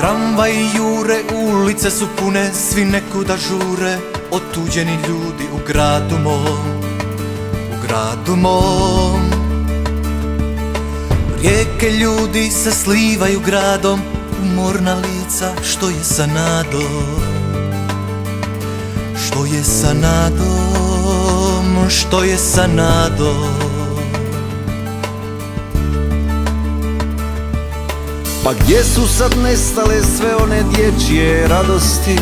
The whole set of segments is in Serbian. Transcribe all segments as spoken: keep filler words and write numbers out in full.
Tramvaj jure, ulice su pune, svi nekuda žure, otuđeni ljudi u gradu mom, u gradu mom. Rijeke ljudi se slivaju gradom, umorna lica, što je sa nadom, što je sa nadom, što je sa nadom. Pa gdje su sad nestale sve one dječje radosti,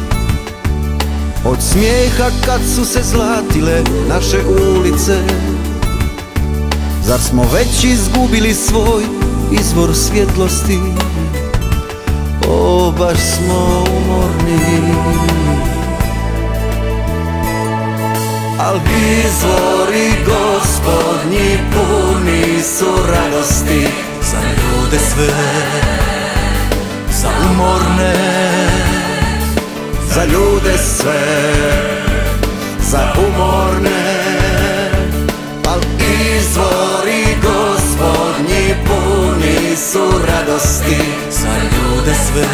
od smijeha kad su se zlatile naše ulice? Zar smo već izgubili svoj izvor svjetlosti? O, baš smo umorni. Al izvori Gospodnji puni su radosti, za ljude sve, za umorne, za ljude sve, za umorne. Al izvori Gospodnji puni su radosti, za ljude sve,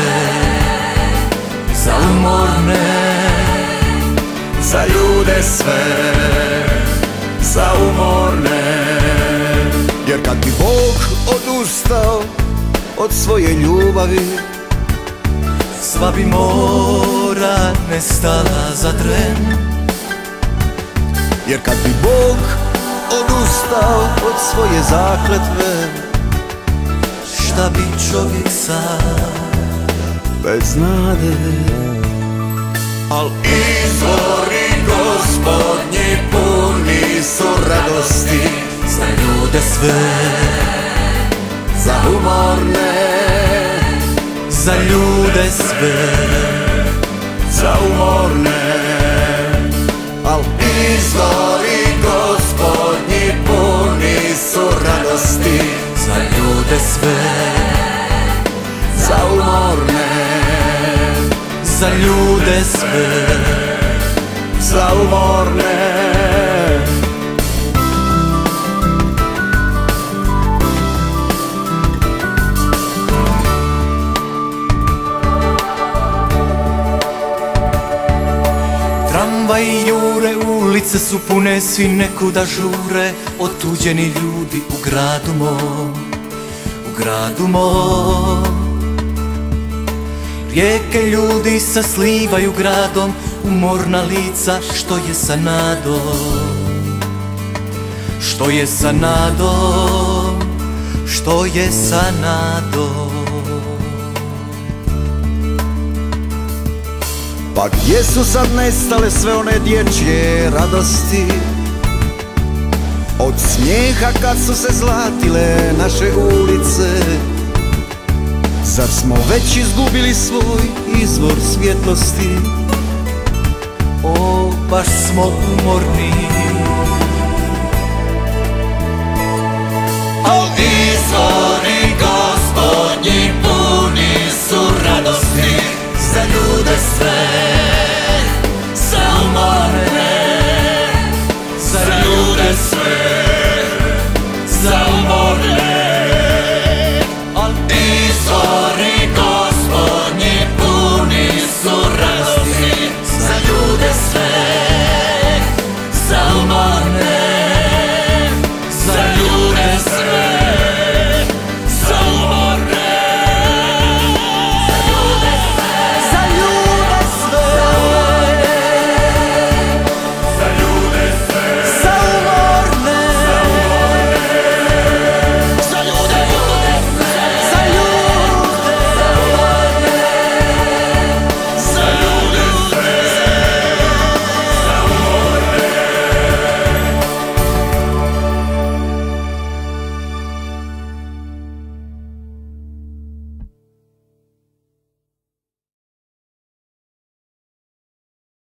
za umorne, za ljude sve, za umorne. Jer kad bi Bog odustao od svoje ljubavi, sva bi mora nestala za tren. Jer kad bi Bog odustao od svoje zakletve, šta bi čovjek sad bez nade? Al izvori Gospodnji puni su radosti, za ljude sve, za umorne, za ljude sve, za umorne. Al izvori Gospodnji puni su radosti, za ljude sve, za umorne, za ljude sve, za umorne. Tramvaj jure, ulice su pune, svi nekuda žure, otuđeni ljudi u gradu mom, u gradu mom. Rijeke ljudi se slivaju gradom, umorna lica, što je sa nadom, što je sa nadom, što je sa nadom. Pa gdje su sad nestale sve one dječje radosti, od smijeha kad su se zlatile naše ulice? Zar smo već izgubili svoj izvor svjetlosti? O, baš smo umorni. Al izvori Gospodnji puni su radosti, za ljude sve, za umorne, za ljude sve, za umorne.